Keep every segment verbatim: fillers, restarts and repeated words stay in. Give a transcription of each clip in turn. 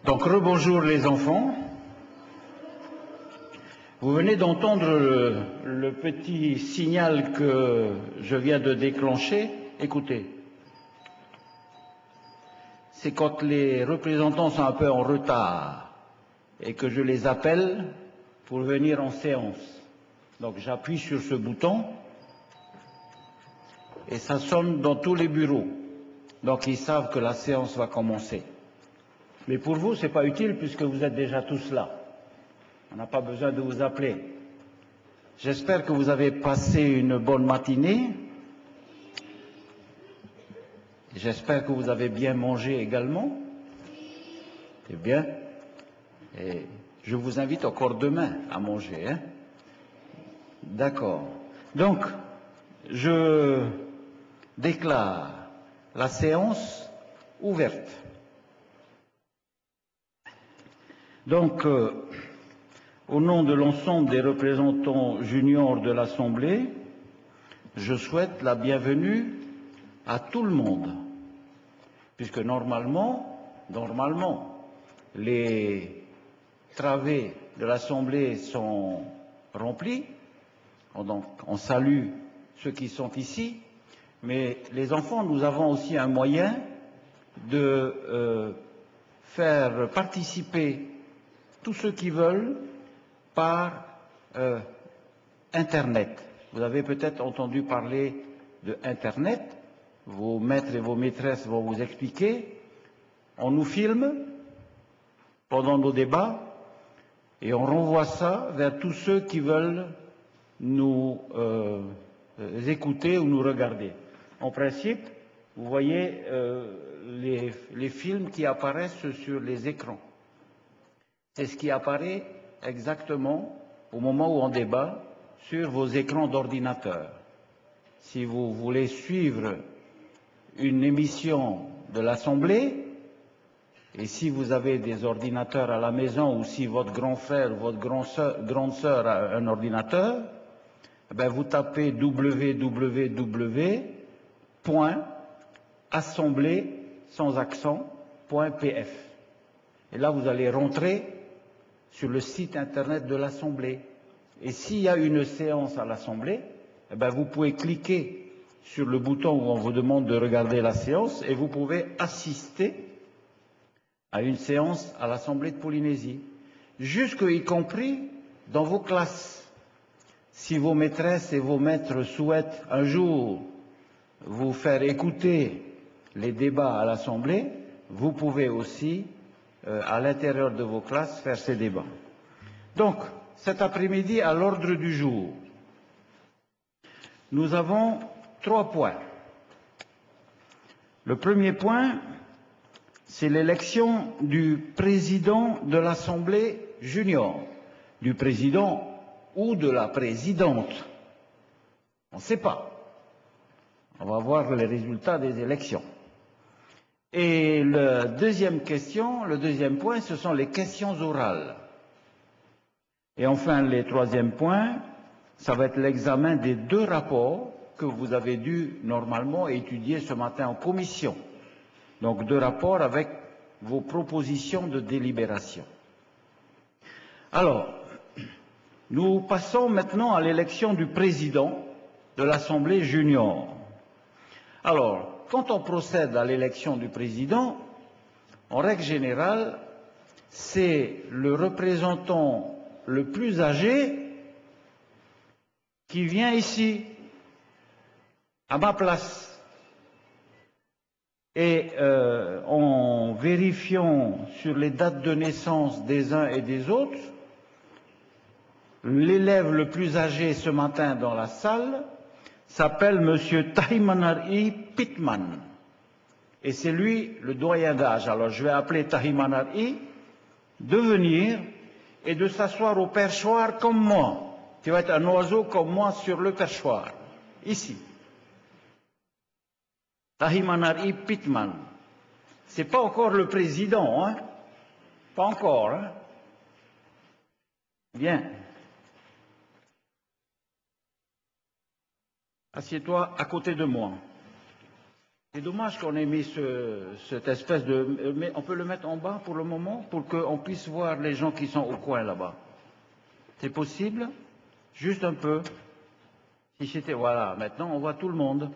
Donc, rebonjour les enfants. Vous venez d'entendre le, le petit signal que je viens de déclencher. Écoutez, c'est quand les représentants sont un peu en retard et que je les appelle pour venir en séance. Donc, j'appuie sur ce bouton et ça sonne dans tous les bureaux. Donc, ils savent que la séance va commencer. Mais pour vous, ce n'est pas utile puisque vous êtes déjà tous là. On n'a pas besoin de vous appeler. J'espère que vous avez passé une bonne matinée. J'espère que vous avez bien mangé également. C'est bien. Et je vous invite encore demain à manger. Hein? D'accord. Donc, je déclare la séance ouverte. Donc, euh, au nom de l'ensemble des représentants juniors de l'Assemblée, je souhaite la bienvenue à tout le monde, puisque normalement, normalement, les travées de l'Assemblée sont remplis. Donc, on salue ceux qui sont ici, mais les enfants, nous avons aussi un moyen de euh, faire participer tous ceux qui veulent par euh, Internet. Vous avez peut-être entendu parler de Internet. Vos maîtres et vos maîtresses vont vous expliquer. On nous filme pendant nos débats et on renvoie ça vers tous ceux qui veulent nous euh, écouter ou nous regarder. En principe, vous voyez euh, les, les films qui apparaissent sur les écrans. C'est ce qui apparaît exactement au moment où on débat sur vos écrans d'ordinateur. Si vous voulez suivre une émission de l'Assemblée, et si vous avez des ordinateurs à la maison ou si votre grand frère ou votre grand soeur, grande sœur a un ordinateur, ben vous tapez w w w point assemblée sans accent point p f. Et là, vous allez rentrer sur le site internet de l'Assemblée. Et s'il y a une séance à l'Assemblée, eh bien vous pouvez cliquer sur le bouton où on vous demande de regarder la séance et vous pouvez assister à une séance à l'Assemblée de Polynésie, jusque y compris dans vos classes. Si vos maîtresses et vos maîtres souhaitent un jour vous faire écouter les débats à l'Assemblée, vous pouvez aussi Euh, à l'intérieur de vos classes, faire ces débats. Donc, cet après-midi, à l'ordre du jour, nous avons trois points. Le premier point, c'est l'élection du président de l'Assemblée junior, du président ou de la présidente. On ne sait pas. On va voir les résultats des élections. Et la deuxième question, le deuxième point, ce sont les questions orales. Et enfin, le troisième point, ça va être l'examen des deux rapports que vous avez dû normalement étudier ce matin en commission. Donc deux rapports avec vos propositions de délibération. Alors, nous passons maintenant à l'élection du président de l'Assemblée junior. Alors, quand on procède à l'élection du président, en règle générale, c'est le représentant le plus âgé qui vient ici, à ma place. Et euh, en vérifiant sur les dates de naissance des uns et des autres, l'élève le plus âgé ce matin dans la salle s'appelle M. Tahimanari Pitman. Et c'est lui le doyen d'âge. Alors je vais appeler Tahimanari de venir et de s'asseoir au perchoir comme moi. Tu vas être un oiseau comme moi sur le perchoir. Ici. Tahimanari Pitman. C'est pas encore le président, hein? Pas encore, hein? Bien. Assieds-toi à côté de moi. C'est dommage qu'on ait mis ce, cette espèce de... Mais on peut le mettre en bas pour le moment, pour qu'on puisse voir les gens qui sont au coin là-bas. C'est possible? Juste un peu. Si c'était... Voilà, maintenant on voit tout le monde.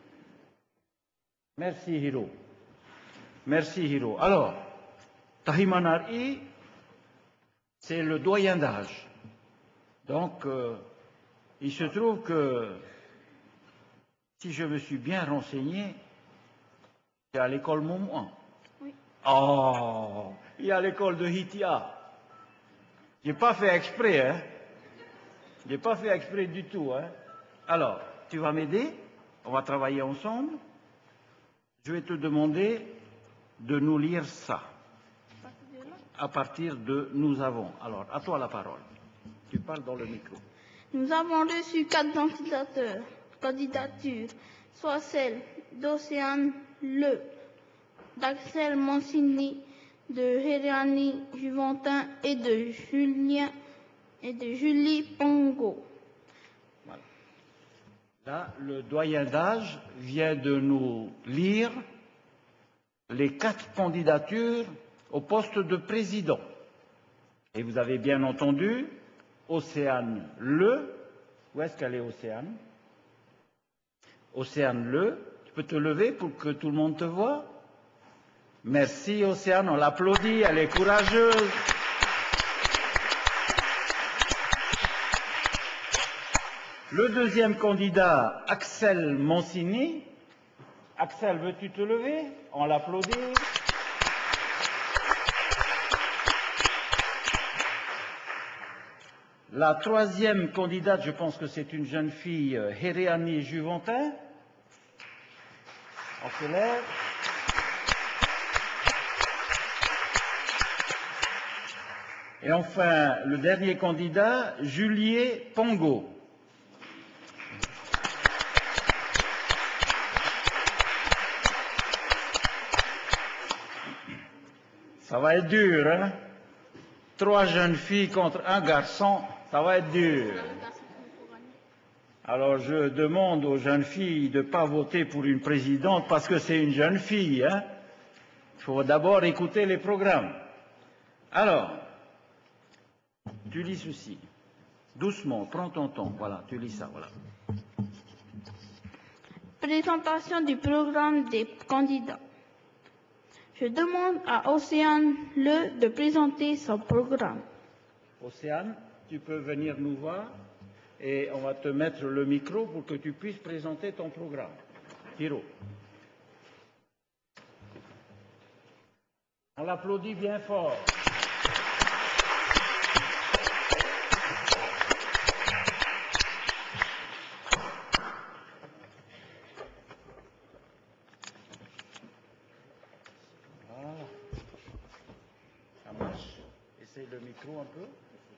Merci Hiro. Merci Hiro. Alors, Tahimanari, c'est le doyen d'âge. Donc, euh, il se trouve que, si je me suis bien renseigné, c'est à l'école Montmoin. Oui. Oh, il y a l'école de Hitia. Je n'ai pas fait exprès, hein. Je n'ai pas fait exprès du tout, hein. Alors, tu vas m'aider, on va travailler ensemble. Je vais te demander de nous lire ça. À partir de nous avons. Alors, à toi la parole. Tu parles dans le micro. Nous avons reçu quatre candidatures, candidatures, soit celle d'Océane Le, d'Axel Mancini, de Hériani Juventin et de Julien et de Julie Pongo. Voilà. Là, le doyen d'âge vient de nous lire les quatre candidatures au poste de président. Et vous avez bien entendu, Océane Le, où est-ce qu'elle est Océane? Océane Le, tu peux te lever pour que tout le monde te voie? Merci Océane, on l'applaudit, elle est courageuse. Le deuxième candidat, Axel Mancini. Axel, veux-tu te lever? On l'applaudit. La troisième candidate, je pense que c'est une jeune fille, Hériani Juventin. On se lève. Et enfin, le dernier candidat, Julien Pongo. Ça va être dur, hein? Trois jeunes filles contre un garçon, ça va être dur. Alors je demande aux jeunes filles de ne pas voter pour une présidente parce que c'est une jeune fille, hein? Il faut d'abord écouter les programmes. Alors, tu lis ceci. Doucement, prends ton temps. Voilà, tu lis ça, voilà. Présentation du programme des candidats. Je demande à Océane Le de présenter son programme. Océane, tu peux venir nous voir et on va te mettre le micro pour que tu puisses présenter ton programme. Hiro. On l'applaudit bien fort. Essaye le micro un peu.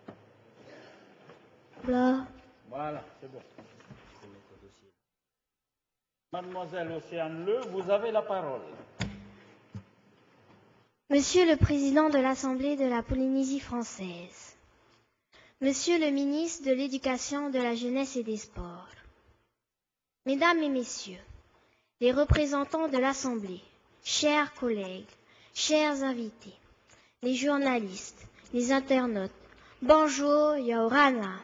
Là. Voilà, c'est bon. Mademoiselle Océane Le, vous avez la parole. Monsieur le Président de l'Assemblée de la Polynésie française, Monsieur le Ministre de l'Éducation, de la Jeunesse et des Sports, Mesdames et Messieurs, les représentants de l'Assemblée, chers collègues, chers invités, les journalistes, les internautes, bonjour, Yorana.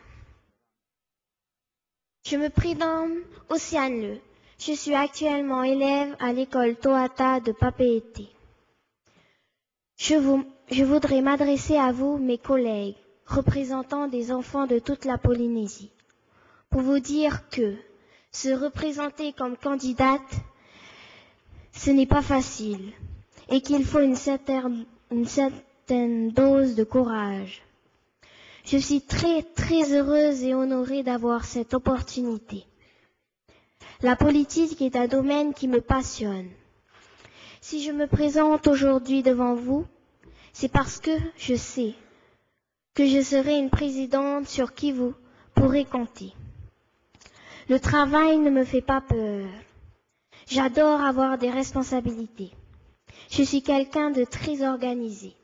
Je me prénomme Océane Le. Je suis actuellement élève à l'école Toata de Papeete. Je, vous, je voudrais m'adresser à vous, mes collègues, représentants des enfants de toute la Polynésie, pour vous dire que se représenter comme candidate, ce n'est pas facile, et qu'il faut une certaine, une certaine dose de courage. Je suis très, très heureuse et honorée d'avoir cette opportunité. La politique est un domaine qui me passionne. Si je me présente aujourd'hui devant vous, c'est parce que je sais que je serai une présidente sur qui vous pourrez compter. Le travail ne me fait pas peur. J'adore avoir des responsabilités. Je suis quelqu'un de très organisé.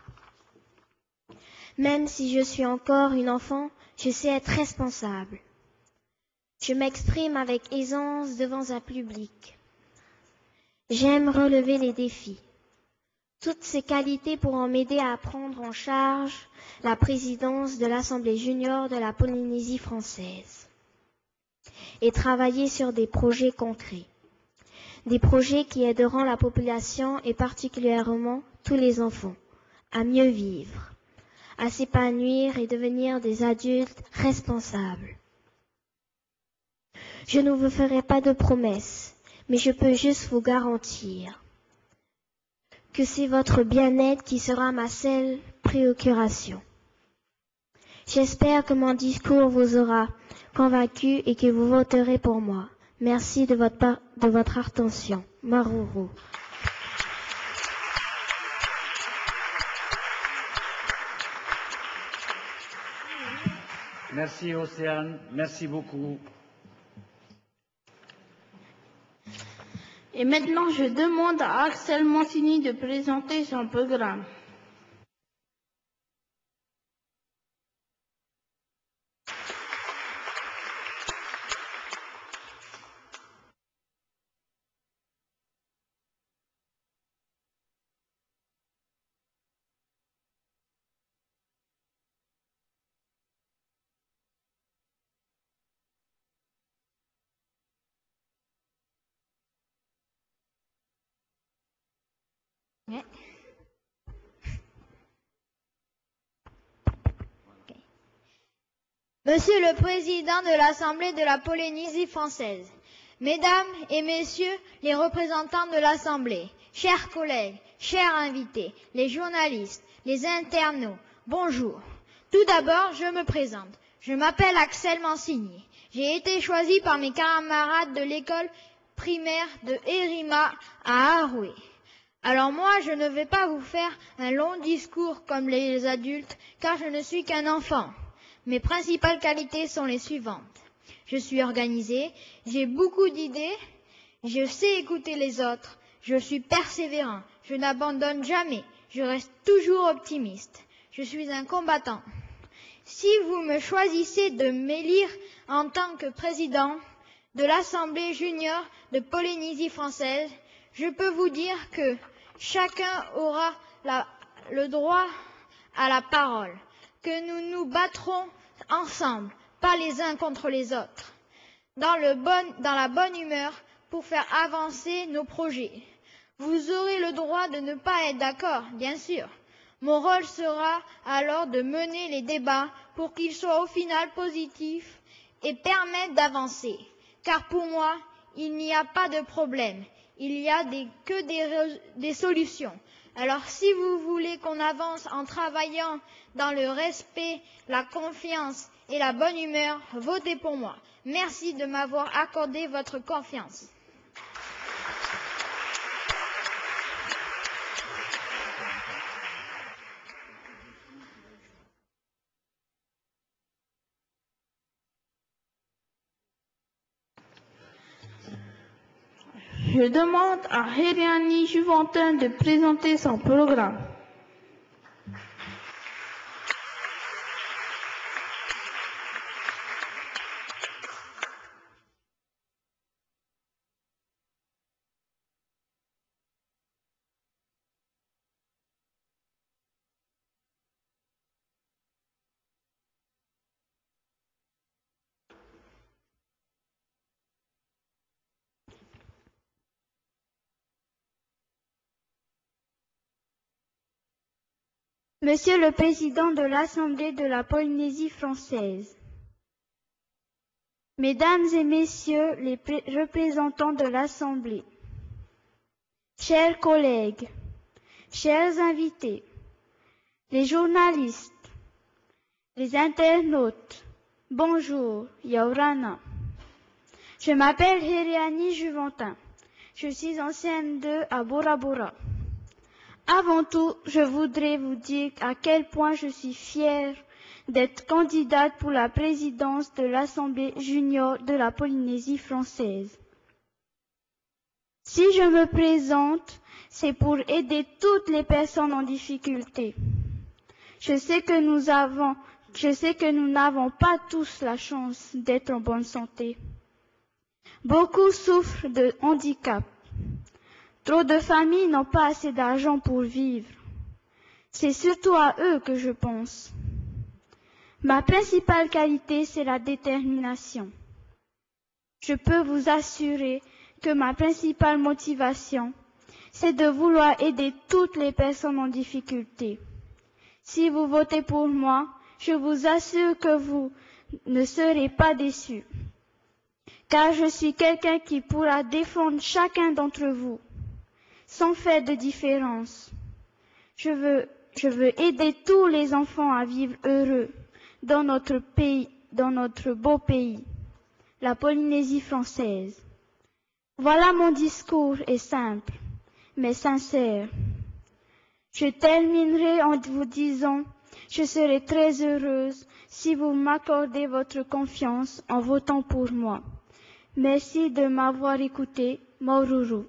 Même si je suis encore une enfant, je sais être responsable. Je m'exprime avec aisance devant un public. J'aime relever les défis. Toutes ces qualités pourront m'aider à prendre en charge la présidence de l'Assemblée junior de la Polynésie française et travailler sur des projets concrets. Des projets qui aideront la population et particulièrement tous les enfants à mieux vivre, à s'épanouir et devenir des adultes responsables. Je ne vous ferai pas de promesses, mais je peux juste vous garantir que c'est votre bien-être qui sera ma seule préoccupation. J'espère que mon discours vous aura convaincu et que vous voterez pour moi. Merci de votre, de votre attention. Maruru. Merci Océane, merci beaucoup. Et maintenant, je demande à Axel Mancini de présenter son programme. Monsieur le Président de l'Assemblée de la Polynésie française, Mesdames et Messieurs les représentants de l'Assemblée, chers collègues, chers invités, les journalistes, les internautes, bonjour. Tout d'abord, je me présente. Je m'appelle Axel Mancini. J'ai été choisi par mes camarades de l'école primaire de Erima à Aroué. Alors moi, je ne vais pas vous faire un long discours comme les adultes, car je ne suis qu'un enfant. Mes principales qualités sont les suivantes. Je suis organisé, j'ai beaucoup d'idées, je sais écouter les autres, je suis persévérant, je n'abandonne jamais, je reste toujours optimiste. Je suis un combattant. Si vous me choisissez de m'élire en tant que président de l'Assemblée junior de Polynésie française, je peux vous dire que chacun aura la, le droit à la parole, que nous nous battrons ensemble, pas les uns contre les autres, dans, le bon, dans la bonne humeur pour faire avancer nos projets. Vous aurez le droit de ne pas être d'accord, bien sûr. Mon rôle sera alors de mener les débats pour qu'ils soient au final positifs et permettent d'avancer. Car pour moi, il n'y a pas de problème, il n'y a des, que des, des solutions. Alors si vous voulez qu'on avance en travaillant dans le respect, la confiance et la bonne humeur, votez pour moi. Merci de m'avoir accordé votre confiance. Je demande à Heriani Juventin de présenter son programme. Monsieur le Président de l'Assemblée de la Polynésie française, Mesdames et Messieurs les représentants de l'Assemblée, chers collègues, chers invités, les journalistes, les internautes, bonjour, Yaurana. Je m'appelle Heriani Juventin. Je suis en C M deux à Bora Bora. Avant tout, je voudrais vous dire à quel point je suis fière d'être candidate pour la présidence de l'Assemblée junior de la Polynésie française. Si je me présente, c'est pour aider toutes les personnes en difficulté. Je sais que nous avons, je sais que nous n'avons pas tous la chance d'être en bonne santé. Beaucoup souffrent de handicap. Trop de familles n'ont pas assez d'argent pour vivre. C'est surtout à eux que je pense. Ma principale qualité, c'est la détermination. Je peux vous assurer que ma principale motivation, c'est de vouloir aider toutes les personnes en difficulté. Si vous votez pour moi, je vous assure que vous ne serez pas déçus, car je suis quelqu'un qui pourra défendre chacun d'entre vous, sans faire de différence. Je veux, je veux aider tous les enfants à vivre heureux dans notre pays, dans notre beau pays, la Polynésie française. Voilà, mon discours est simple, mais sincère. Je terminerai en vous disant, je serai très heureuse si vous m'accordez votre confiance en votant pour moi. Merci de m'avoir écouté. Maururu.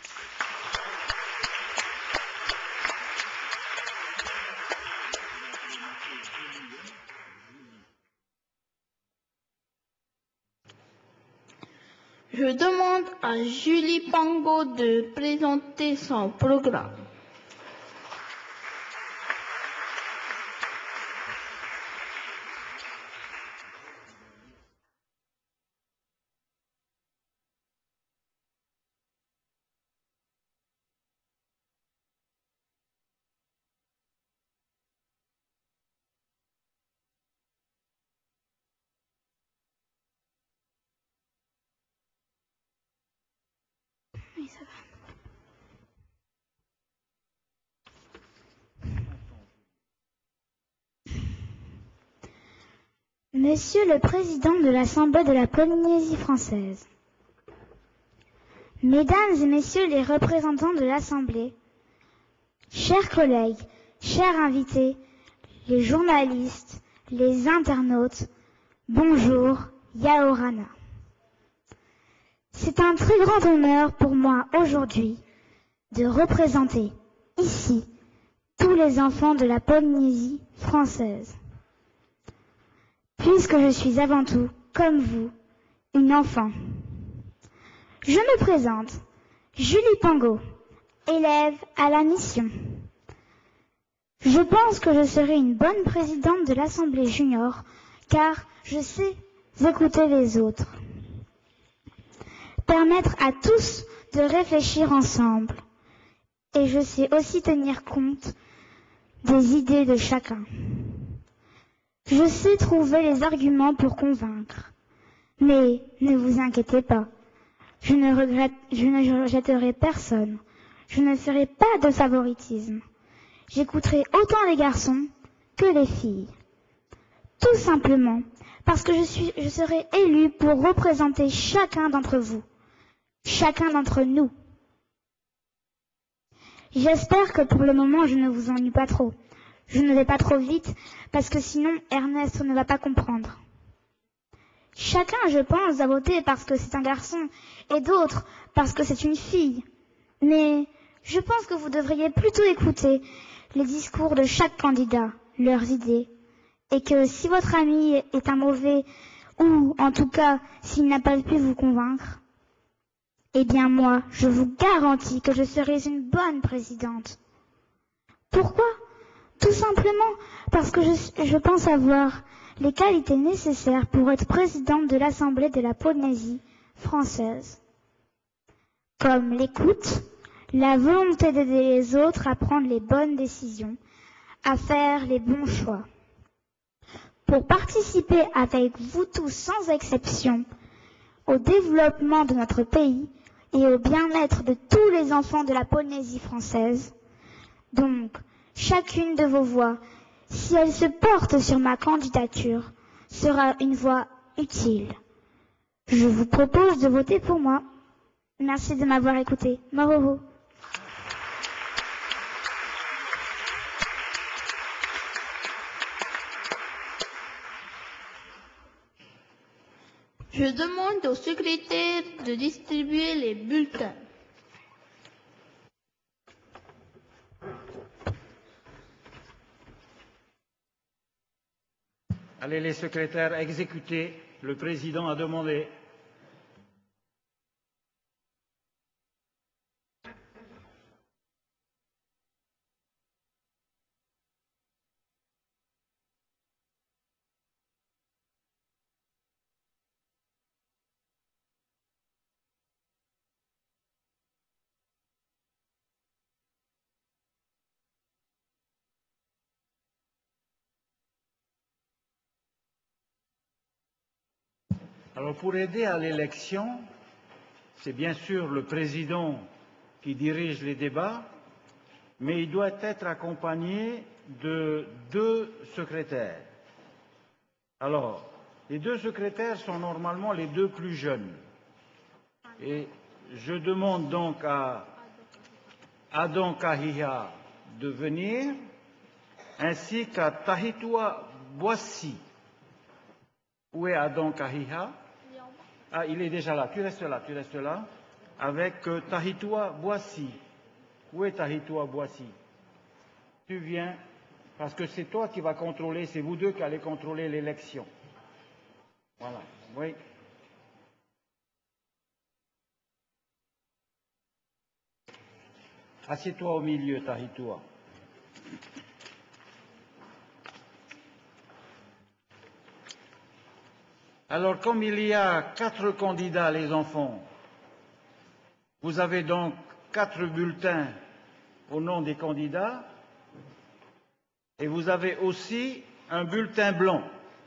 Je demande à Julie Pango de présenter son programme. Monsieur le Président de l'Assemblée de la Polynésie française, Mesdames et Messieurs les représentants de l'Assemblée, chers collègues, chers invités, les journalistes, les internautes, bonjour, Yaorana. C'est un très grand honneur pour moi aujourd'hui de représenter ici tous les enfants de la Polynésie française. Puisque je suis avant tout, comme vous, une enfant. Je me présente, Julie Pango, élève à la mission. Je pense que je serai une bonne présidente de l'Assemblée junior, car je sais écouter les autres. Permettre à tous de réfléchir ensemble. Et je sais aussi tenir compte des idées de chacun. Je sais trouver les arguments pour convaincre. Mais ne vous inquiétez pas, je ne regrette, je ne rejetterai personne. Je ne ferai pas de favoritisme. J'écouterai autant les garçons que les filles. Tout simplement parce que je suis, je serai élue pour représenter chacun d'entre vous, chacun d'entre nous. J'espère que pour le moment je ne vous ennuie pas trop. Je ne vais pas trop vite, parce que sinon Ernest ne va pas comprendre. Chacun, je pense, va voter parce que c'est un garçon, et d'autres parce que c'est une fille. Mais je pense que vous devriez plutôt écouter les discours de chaque candidat, leurs idées, et que si votre ami est un mauvais, ou en tout cas s'il n'a pas pu vous convaincre, eh bien moi, je vous garantis que je serai une bonne présidente. Pourquoi ? Tout simplement parce que je, je pense avoir les qualités nécessaires pour être présidente de l'Assemblée de la Polynésie française. Comme l'écoute, la volonté d'aider les autres à prendre les bonnes décisions, à faire les bons choix. Pour participer avec vous tous sans exception au développement de notre pays et au bien-être de tous les enfants de la Polynésie française. Donc, chacune de vos voix, si elle se porte sur ma candidature, sera une voix utile. Je vous propose de voter pour moi. Merci de m'avoir écouté. Maroho. Je demande au secrétaire de distribuer les bulletins. Allez, les secrétaires, exécutez. Le président a demandé. Alors pour aider à l'élection, c'est bien sûr le président qui dirige les débats, mais il doit être accompagné de deux secrétaires. Alors, les deux secrétaires sont normalement les deux plus jeunes. Et je demande donc à Adon Kahiha de venir, ainsi qu'à Tahitua Boissy. Où est Adon Kahiha? Ah, il est déjà là. Tu restes là, tu restes là. Avec euh, Tahitua Boissy. Où est Tahitua Boissy? Tu viens, parce que c'est toi qui vas contrôler, c'est vous deux qui allez contrôler l'élection. Voilà, oui. Assieds-toi au milieu, Tahitua. Alors, comme il y a quatre candidats, les enfants, vous avez donc quatre bulletins au nom des candidats et vous avez aussi un bulletin blanc.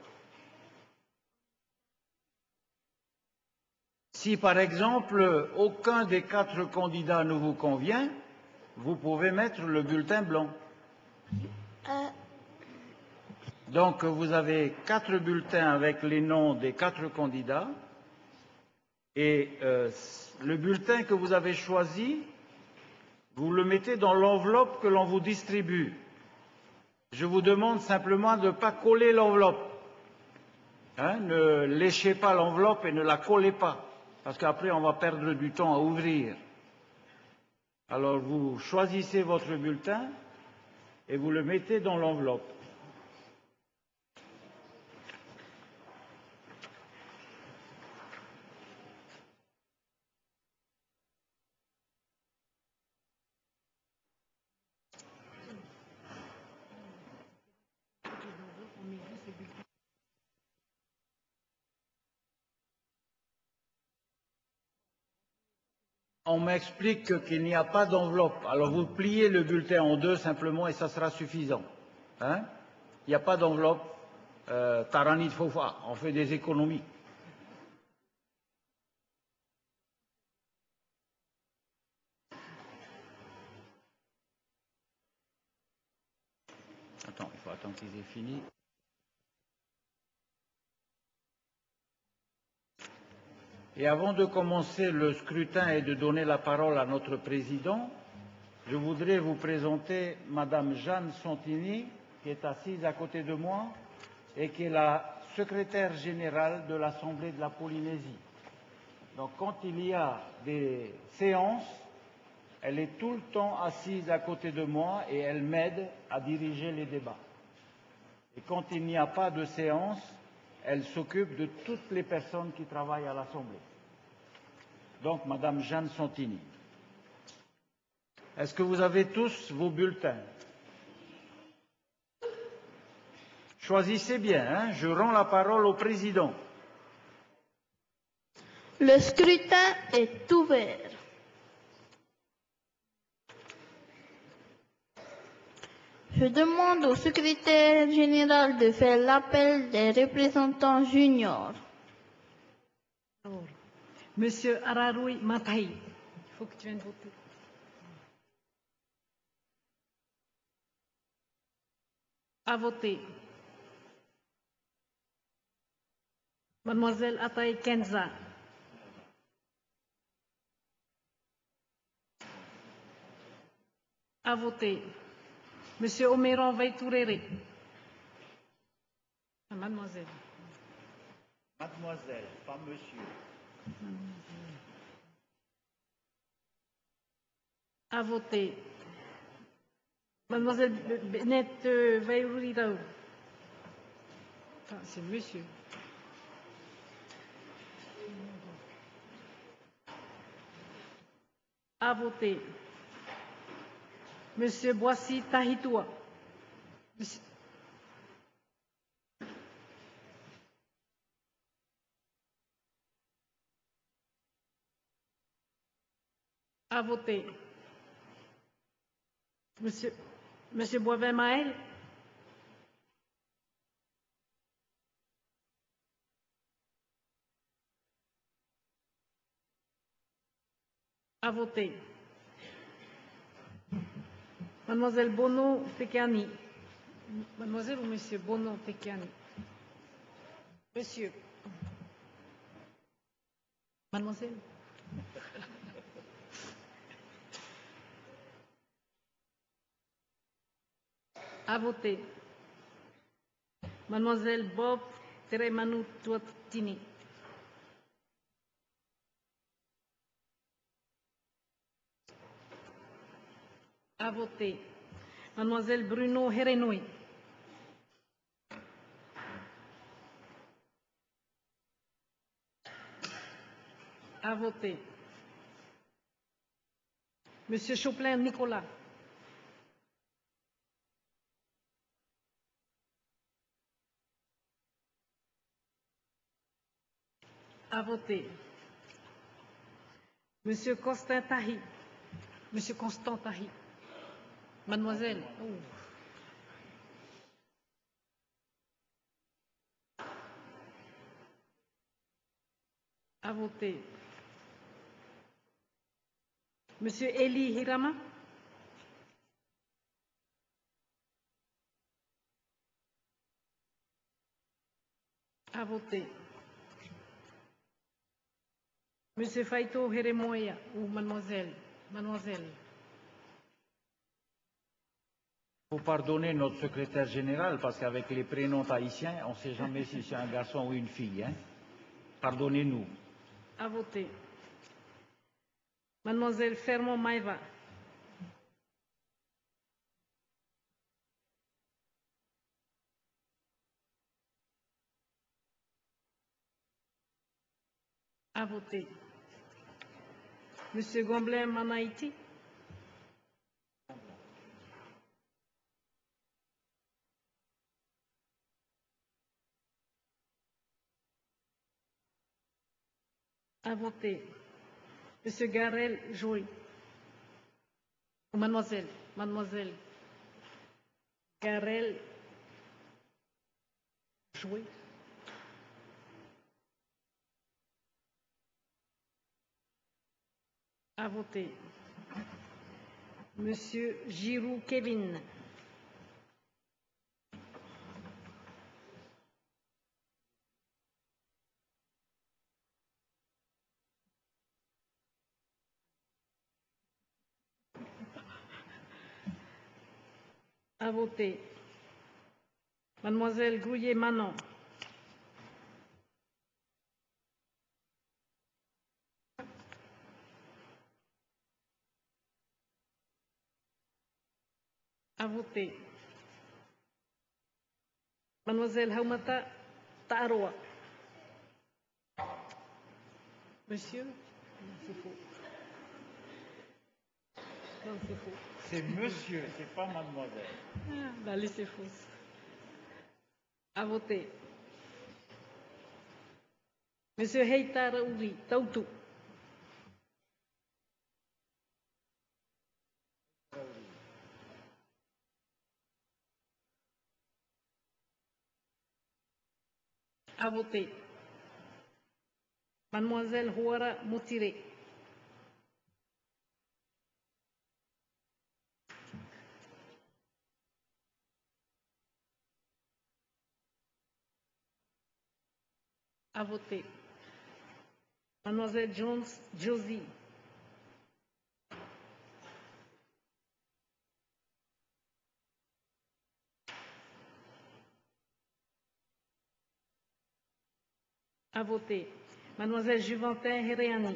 Si, par exemple, aucun des quatre candidats ne vous convient, vous pouvez mettre le bulletin blanc. Euh, Donc, vous avez quatre bulletins avec les noms des quatre candidats et euh, le bulletin que vous avez choisi, vous le mettez dans l'enveloppe que l'on vous distribue. Je vous demande simplement de ne pas coller l'enveloppe. Hein, ne léchez pas l'enveloppe et ne la collez pas, parce qu'après on va perdre du temps à ouvrir. Alors vous choisissez votre bulletin et vous le mettez dans l'enveloppe. On m'explique qu'il n'y a pas d'enveloppe. Alors vous pliez le bulletin en deux simplement et ça sera suffisant. Hein? Il n'y a pas d'enveloppe. Euh, Taranit Fofa, on fait des économies. Attends, il faut attendre qu'ils aient fini. Et avant de commencer le scrutin et de donner la parole à notre président, je voudrais vous présenter Madame Jeanne Santini, qui est assise à côté de moi et qui est la secrétaire générale de l'Assemblée de la Polynésie. Donc quand il y a des séances, elle est tout le temps assise à côté de moi et elle m'aide à diriger les débats. Et quand il n'y a pas de séance, elle s'occupe de toutes les personnes qui travaillent à l'Assemblée. Donc, Madame Jeanne Santini. Est-ce que vous avez tous vos bulletins? Choisissez bien, hein, je rends la parole au président. Le scrutin est ouvert. Je demande au secrétaire général de faire l'appel des représentants juniors. Monsieur Araroui Matahi, il faut que tu viennes voter. À voter. Mademoiselle Ataï Kenza. À voter. Monsieur Omeron Veitourere. Mademoiselle. Mademoiselle, pas monsieur. À voter. Mademoiselle Bennett Veirourao. Enfin, c'est monsieur. À voter. Monsieur Boissy Tahitua. Monsieur... À voter. Monsieur, Monsieur Boivin Maël. À voter. Mademoiselle Bono Tekiani. Mademoiselle ou Monsieur Bono Tekiani? Monsieur. Mademoiselle. À voter. Mademoiselle Bob Teremanu Tuatini. À voter. Mademoiselle Bruno Herenouy. À voter. Monsieur Choplin Nicolas. À voter. Monsieur Constant Tahi. Monsieur Constant Tahi. Mademoiselle. Oh. À voter. Monsieur Eli Hirama. À voter. Monsieur Faito Heremoya ou mademoiselle. Mademoiselle. Il faut pardonner notre secrétaire général parce qu'avec les prénoms tahitiens, on ne sait jamais si c'est un garçon ou une fille. Hein? Pardonnez-nous. À voter. Mademoiselle Fermont Maïva. À voter. Monsieur Gomblin Manaïti. À voter. Monsieur Garel Joy. Mademoiselle. Mademoiselle. Garel Joy. À voter. Monsieur Giroux Kevin. À voter. Mademoiselle Grouillet Manon. À voter. Mademoiselle Haumata Taaroa. Monsieur? Non, c'est faux. Non, c'est faux. C'est monsieur, c'est pas mademoiselle. Ah, la liste est fausse. À voter. Monsieur Heitar Ouri, Tautu. À voter. Mademoiselle Huara Moutiré. À voter. Mademoiselle Jones Josie. À voter. Mademoiselle Juventin Hereani.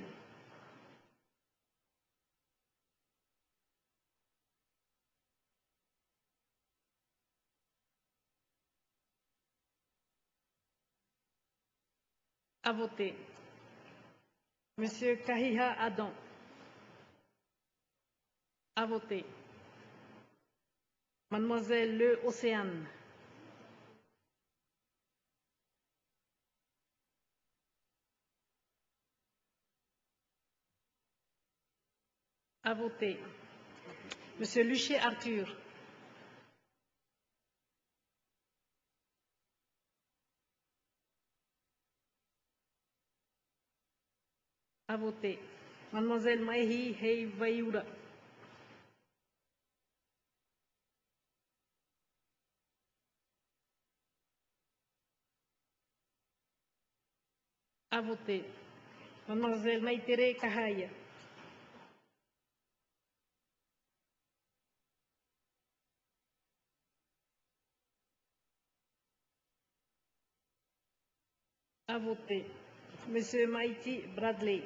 À voter. Monsieur Kahiha Adam. À voter. Mademoiselle Le Océane. À voter. Monsieur Luché Arthur. À voter. Mademoiselle Maihi Heivaioura. À voter. Mademoiselle Maitere Kahaya. À voter. Monsieur Maïti Bradley.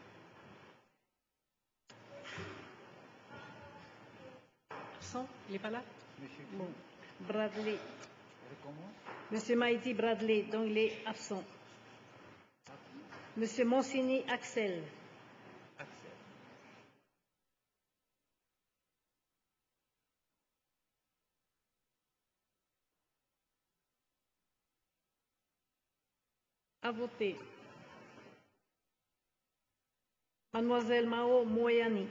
Absent? Il n'est pas là? Bon. Bradley. Monsieur Maïti Bradley, donc il est absent. Monsieur Monsini Axel. À voter. Mademoiselle Mao Moyani.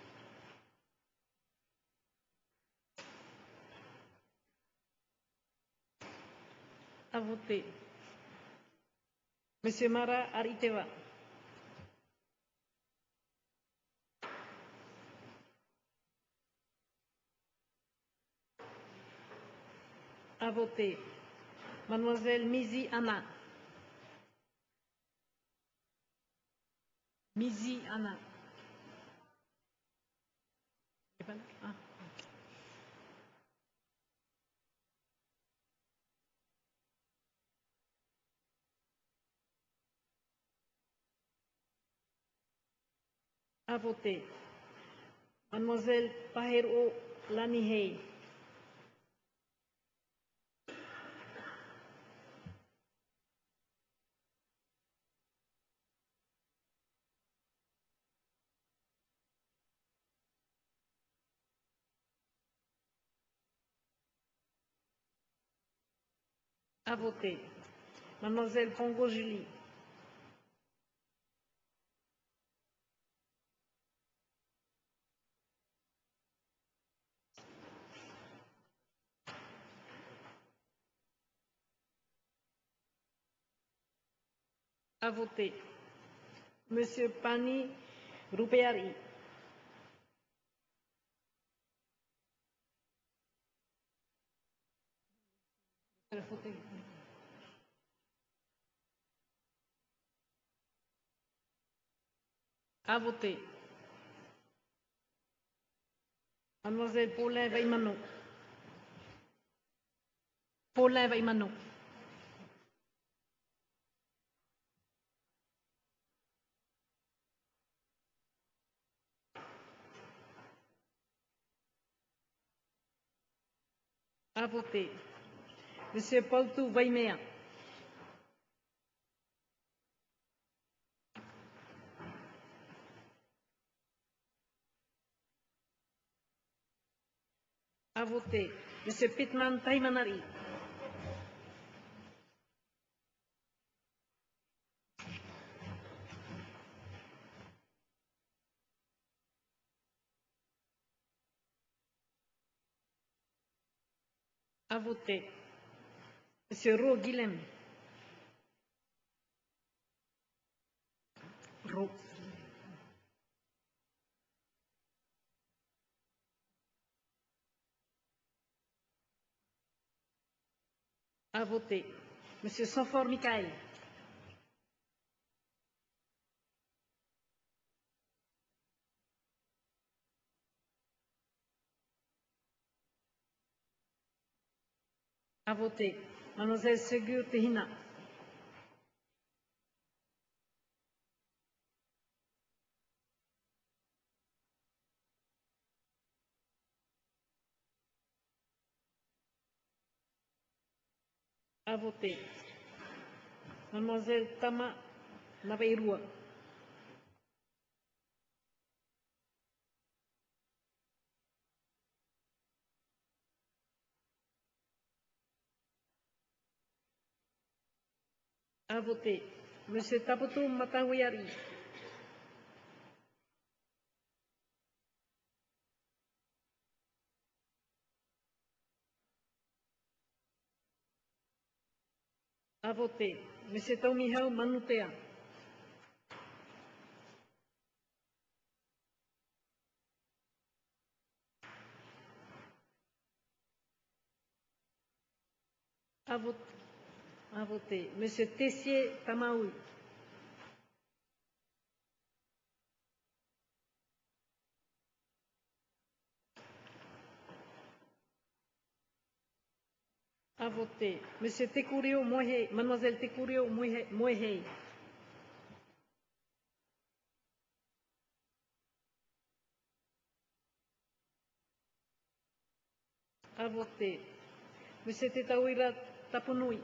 À voter. Monsieur Mara Ariteva. À voter. Mademoiselle Mizi Anna. Mizi Anna. Elle est pas là? Ah. À voter. Mademoiselle Pahero Lanihei. À voter. Mademoiselle Pongo Julie. À voter. Monsieur Pani Rupeari. À voter. Mademoiselle Paulin Veimano. Paulin Veimano. À voter. Monsieur Paul-Tou Vaimea. À voter. Monsieur Pitman Taimanari. À voter. Monsieur Ro Guilhem. Ro. À voter. Monsieur Sanfort Michael. À voter. Mademoiselle Segur Tehina. À voter. Mademoiselle Tama Naveirua. À voter. Monsieur Tapoto Matawayari. À voter. Monsieur Tomihau Manutea. À voter. À voter. Monsieur Tessier Tamaoui. À voter. Monsieur Tekourio Moihei. Mademoiselle Tekourio Moihei. À voter. Monsieur Tetawira Tapunui.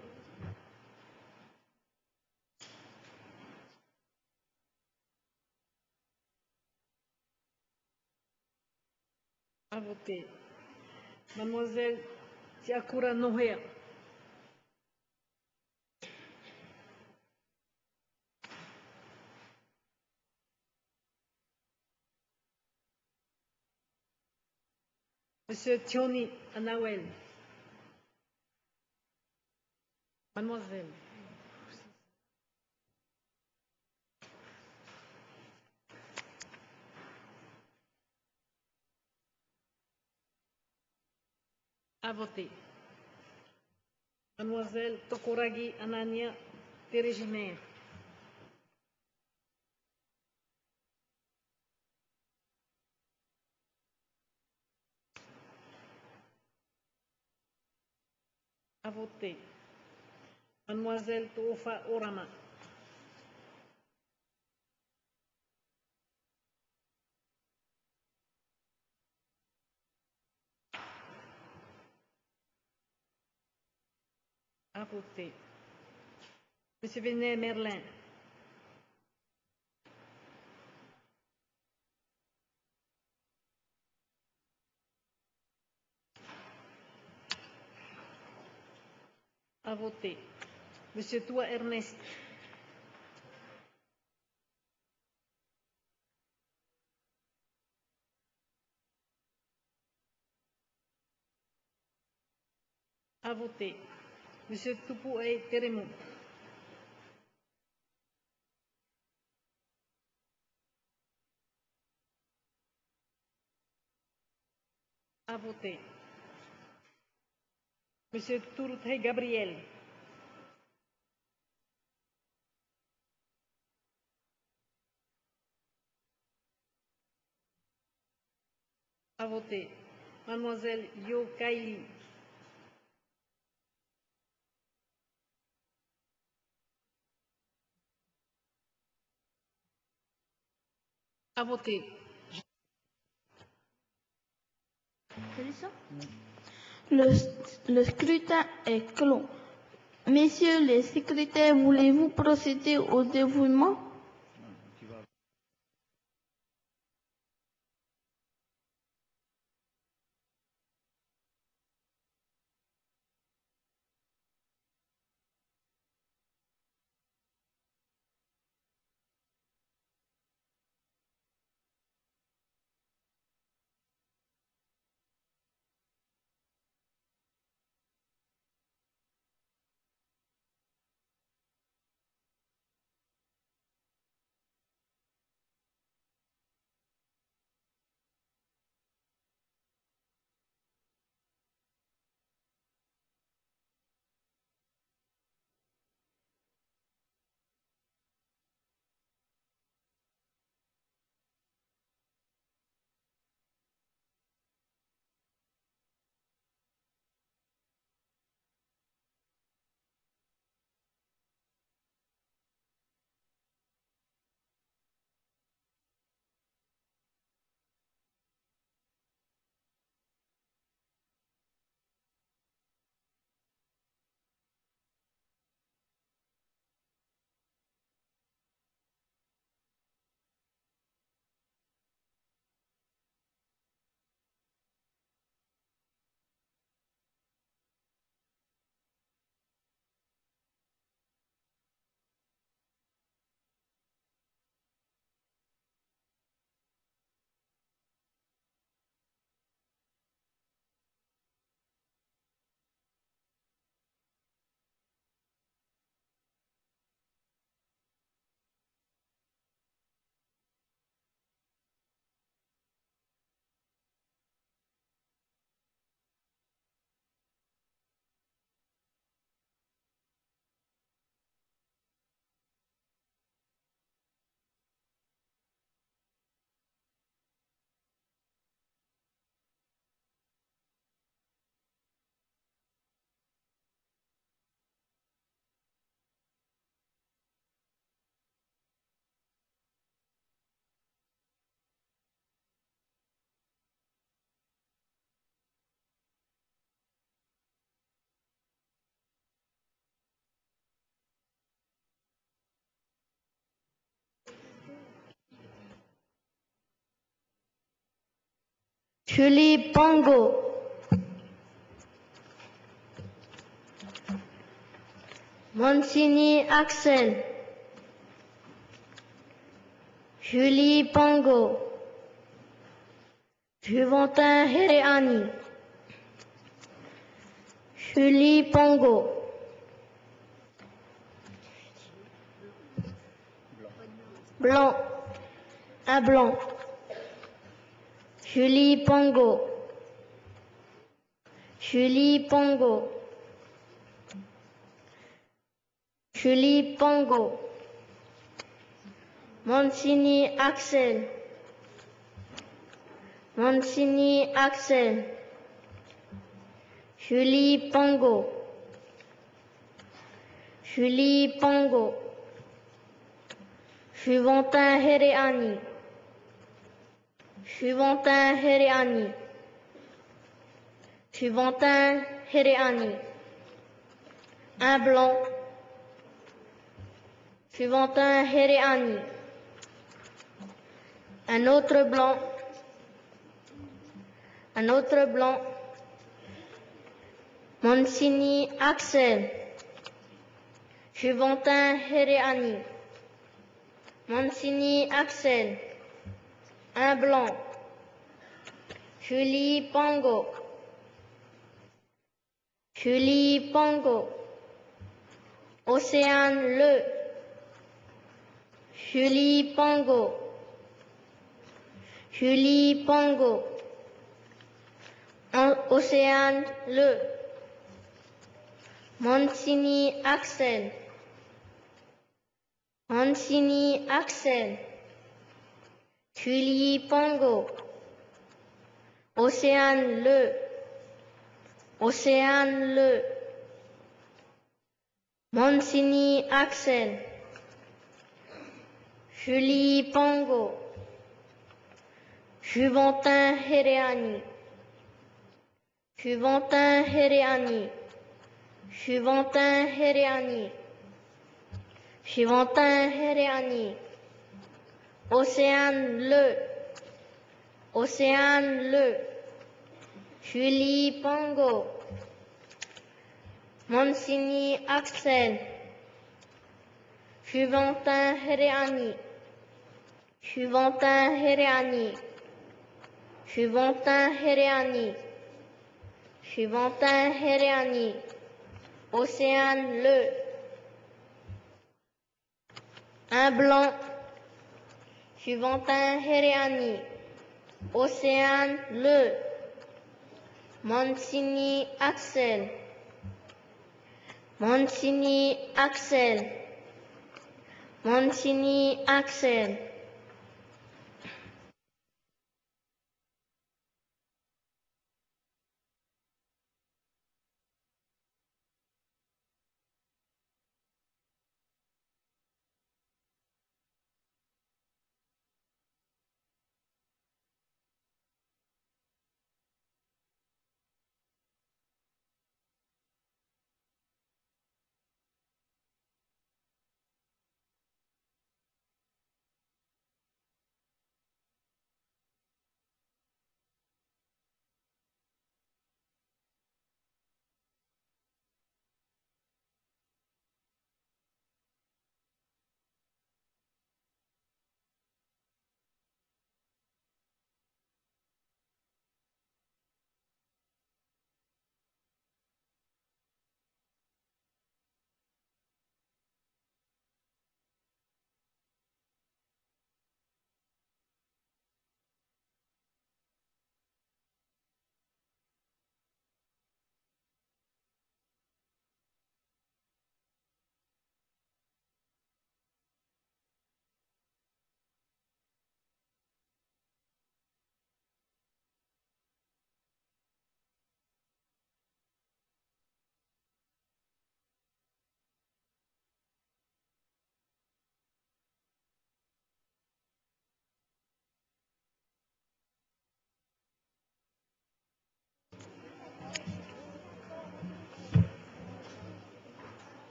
À voter. Mademoiselle Tiakura Nohea. Monsieur Thioni Anawel. Mademoiselle. À voter. Mademoiselle Tokoragi Anania Teregimer. À voter. Mademoiselle Toufa Orama. À voter. Monsieur Venet Merlin. À voter. Monsieur Toua Ernest. À voter. Monsieur Tupoué Teremou. À voter. Monsieur Tourte Gabriel. À voter. Mademoiselle Yo Kaili. À voter. Le, le scrutin est clos. Messieurs les secrétaires, voulez-vous procéder au dévouement? Julie Pongo. Monsigny Axel. Julie Pongo. Juventin Hereani. Julie Pongo. Blanc. Un blanc. Julie Pongo. Julie Pongo. Julie Pongo. Monsigny Axel. Monsigny Axel. Julie Pongo. Julie Pongo. Juventin Hereani. Juventin Hereani. Juventin Hereani. Un blanc. Juventin Hereani. Un autre blanc. Un autre blanc. Monsigny Axel. Juventin Hereani. Monsigny Axel. Un blanc. Julie Pongo. Julie Pongo. Océane Le. Julie Pongo. Julie Pongo. Océane Le. Monsigny Axel. Monsigny Axel. Julie Pongo. Océane Le. Océane Le. Monsigny Axel. Julie Pongo. Juventin Hereani. Juventin Hereani. Juventin Hereani. Juventin Hereani. Océane Le. Océane Le. Julie Pongo. Monsigny Axel. Juventin Hereani. Juventin Hereani. Juventin Hereani. Juventin Hereani. Océane Le. Un blanc. Juventin Hereani. Océane Le. Monsigny Axel. Monsigny Axel. Monsigny Axel.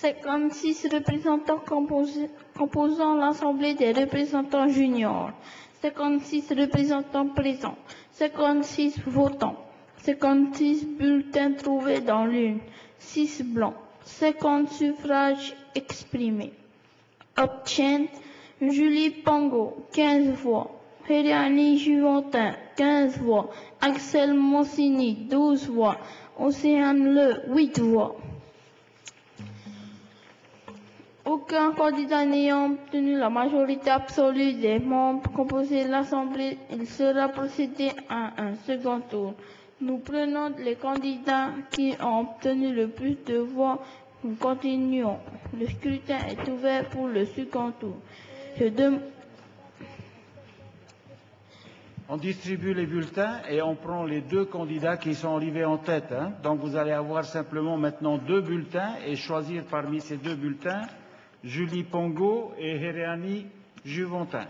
cinquante-six représentants composés- composant l'Assemblée des représentants juniors, cinquante-six représentants présents, cinquante-six votants, cinquante-six bulletins trouvés dans l'urne, six blancs, cinquante suffrages exprimés. Obtiennent Julie Pango, quinze voix, Heriani Juventin, quinze voix, Axel Monsini, douze voix, Océane Le, huit voix. Aucun candidat n'ayant obtenu la majorité absolue des membres composés de l'Assemblée, il sera procédé à un second tour. Nous prenons les candidats qui ont obtenu le plus de voix. Nous continuons. Le scrutin est ouvert pour le second tour. Je dem- On distribue les bulletins et on prend les deux candidats qui sont arrivés en tête. Hein. Donc vous allez avoir simplement maintenant deux bulletins et choisir parmi ces deux bulletins Julie Pongo et Heriani Juventin.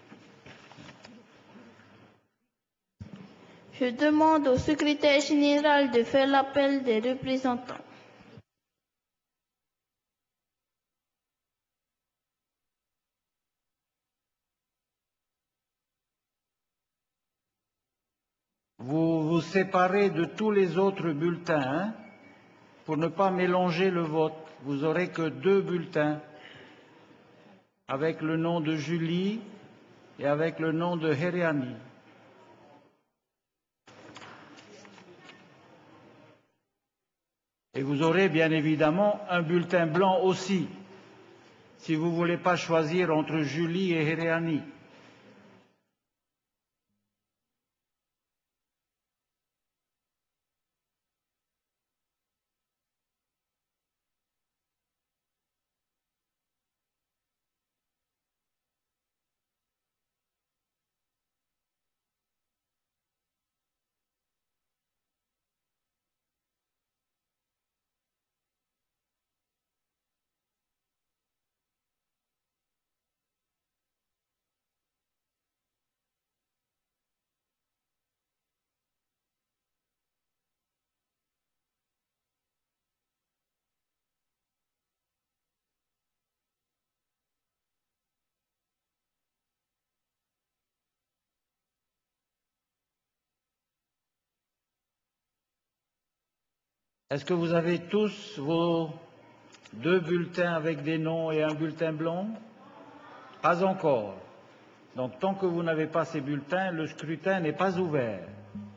Je demande au secrétaire général de faire l'appel des représentants. Vous vous séparez de tous les autres bulletins hein, pour ne pas mélanger le vote. Vous n'aurez que deux bulletins avec le nom de Julie et avec le nom de Heriani. Et vous aurez bien évidemment un bulletin blanc aussi, si vous ne voulez pas choisir entre Julie et Heriani. Est-ce que vous avez tous vos deux bulletins avec des noms et un bulletin blanc? Pas encore. Donc tant que vous n'avez pas ces bulletins, le scrutin n'est pas ouvert.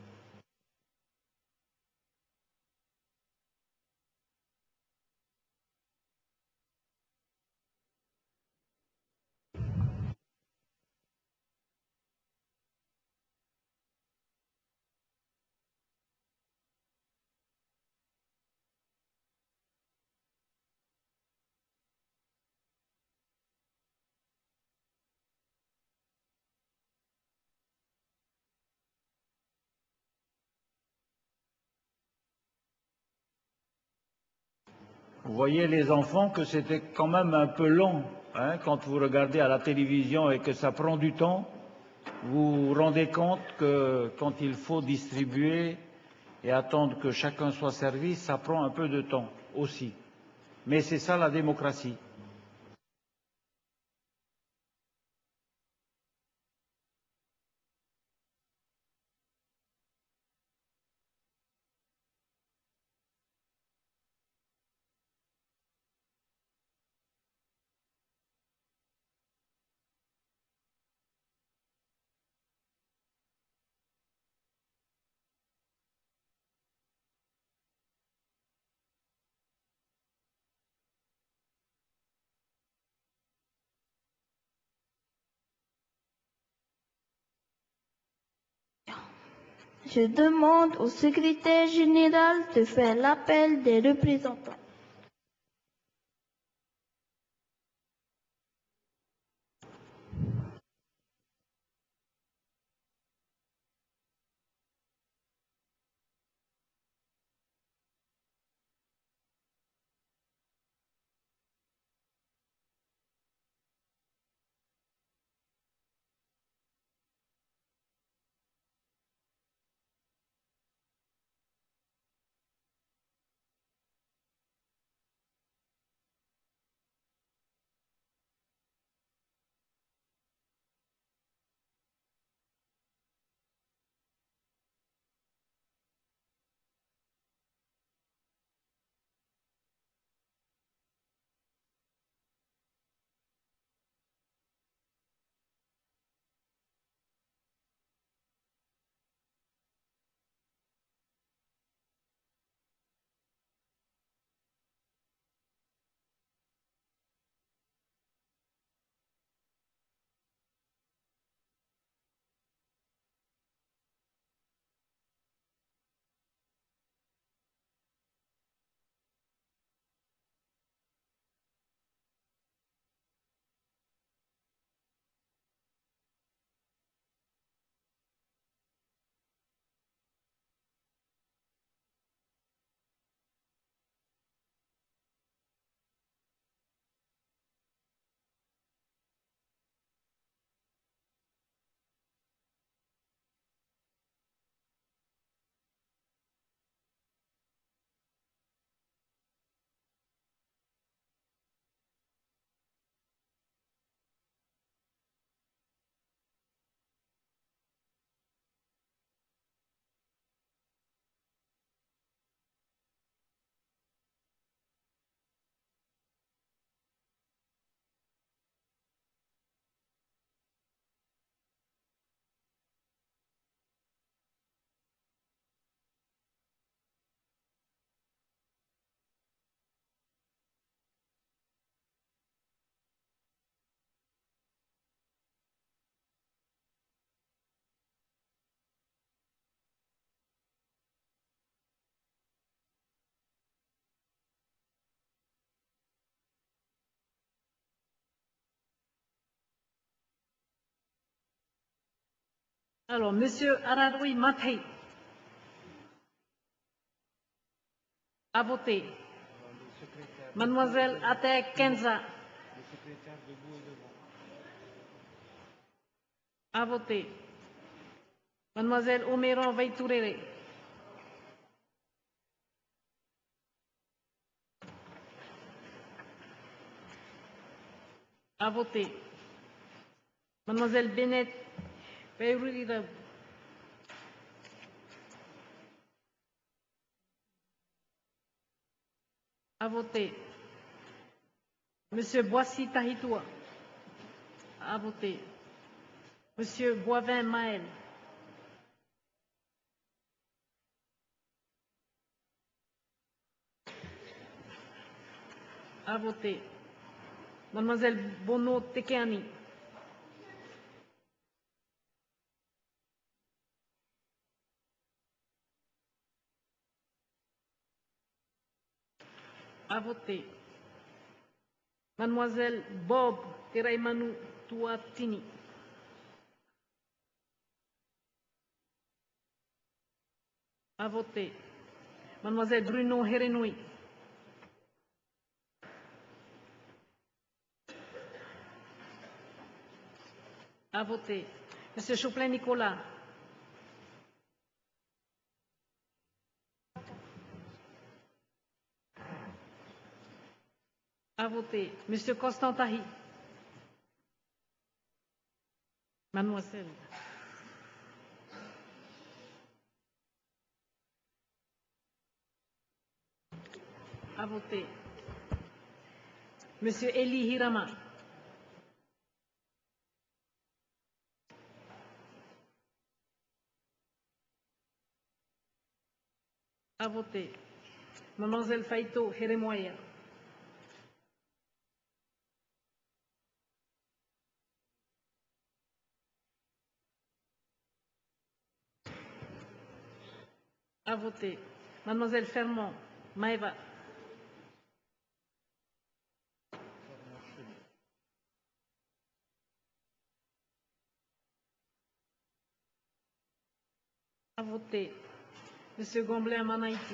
Vous voyez les enfants que c'était quand même un peu long hein, quand vous regardez à la télévision et que ça prend du temps. Vous vous rendez compte que quand il faut distribuer et attendre que chacun soit servi, ça prend un peu de temps aussi. Mais c'est ça la démocratie. Je demande au secrétaire général de faire l'appel des représentants. Alors, Monsieur Araroui Mathei a voté. Mademoiselle Atek Kenza a voté. Mademoiselle Omeron Veiturere a voté. Mademoiselle Bennett Peyrida a voté. Monsieur Boissy Tahitoua a voté. Monsieur Boivin Maël a voté. Mademoiselle Bono Tekeani a voté. Mademoiselle Bob Teraimanu Tuatini a voté. Mademoiselle Bruno Herenoui a voté. Monsieur Choplin Nicolas a voté. Monsieur Constant Tahi. Mademoiselle a voté. Monsieur Eli Hirama a voté. Mademoiselle Faito Heremoya a voté. Mademoiselle Fermont Maëva a voté. Monsieur Gomblin Manaïti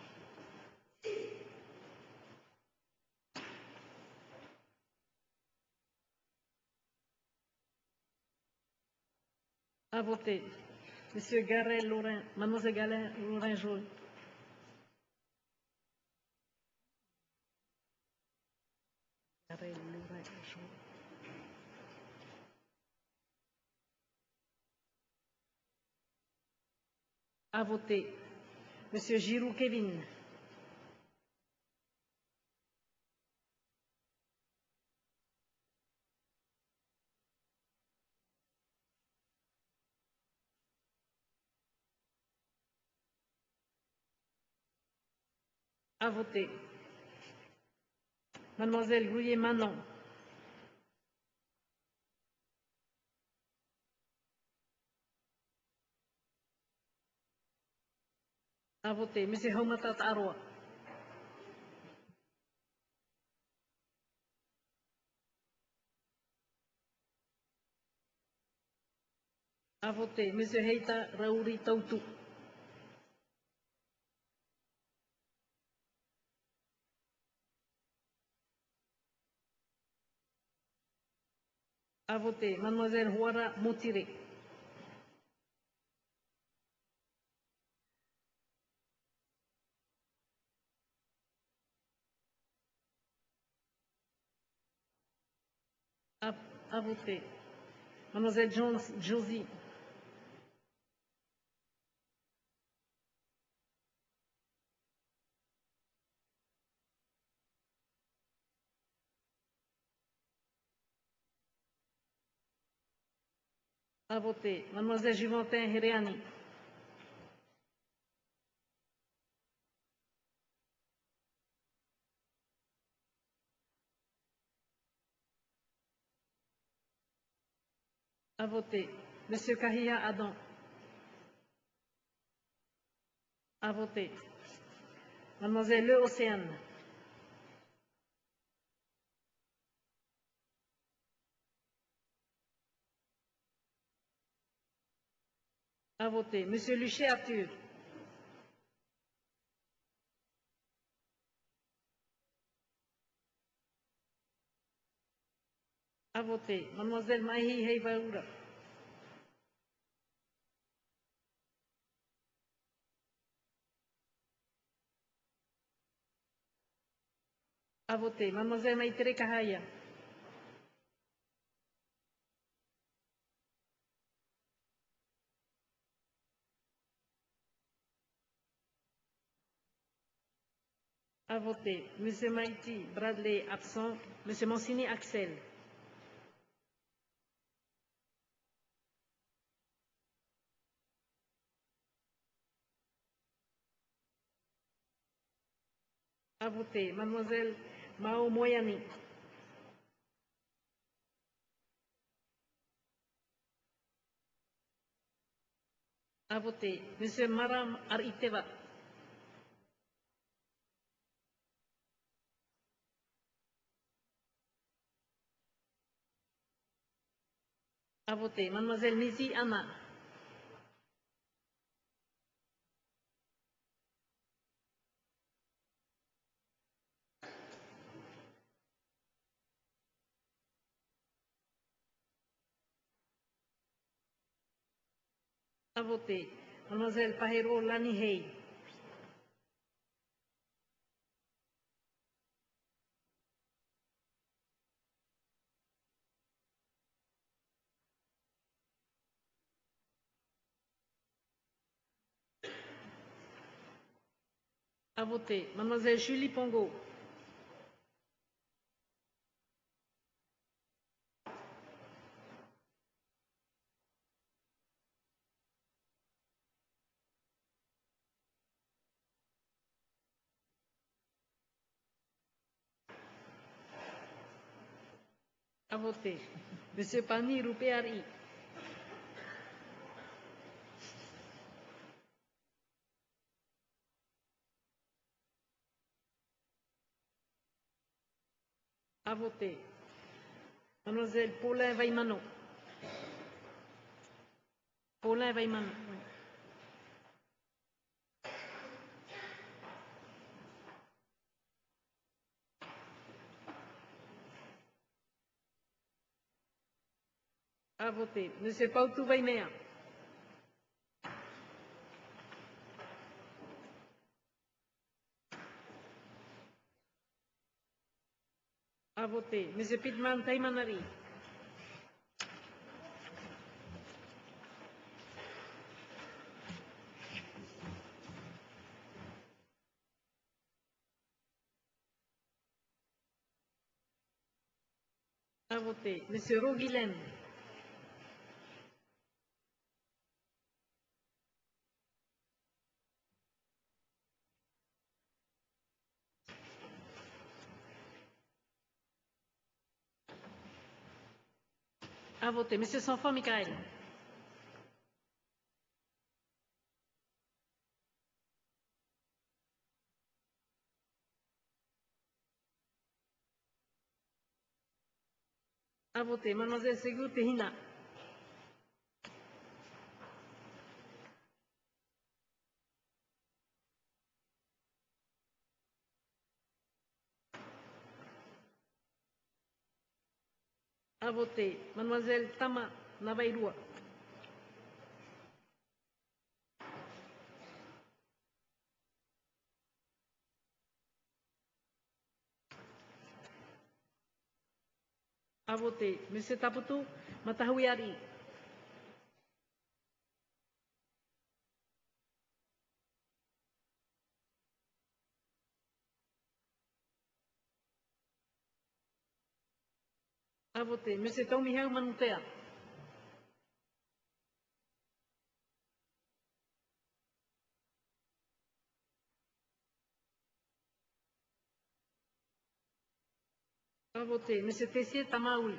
a voté. Monsieur Garel Lorrain, Mademoiselle Garel Lorrain Jaune Garel Lorrain Jaune a voté. Monsieur Giroux Kevin a voté. Mademoiselle Grouillet Manon a voté. Monsieur Homatat Arwa a voté. Monsieur Heita Raouri Tautou a voté. Mademoiselle Huara Moutire a, a voté. Mademoiselle Jones Josie a voté. Mademoiselle Juventin Heriani a voté. Monsieur Kahia Adam a voté. Mademoiselle Le Océane À voter. Monsieur Luchet Arthur. À voter. Mademoiselle Mahi Heivaoura. À voter. Mademoiselle Maïtere Kahaya. À voter. Monsieur Maïti Bradley absent. Monsieur Mancini Axel. À voter. Mademoiselle Mao Moyani. À voter. Monsieur Maram Ariteva. À voter. Mademoiselle Nizi Anna. À voter. Mademoiselle Pahero Lanihei. À voter. Mademoiselle Julie Pongo. À voter. Monsieur Pani Rupeari. À voter. Mademoiselle Paulin Vaimano. Paulin Vaimano. À voter. Monsieur Pautou Vaimea. À voter. Monsieur Pitman Taimanari. À voter. Monsieur Roguilem. À voter. Monsieur Sanfant Michael. À voter. Mademoiselle Segou Tehina. À voter. Mademoiselle Tama Navairua. À voter. Monsieur Taputu Matahuiari. À voter. Monsieur Tomiheu Manutea. À voter. Monsieur Tessier Tamaoui.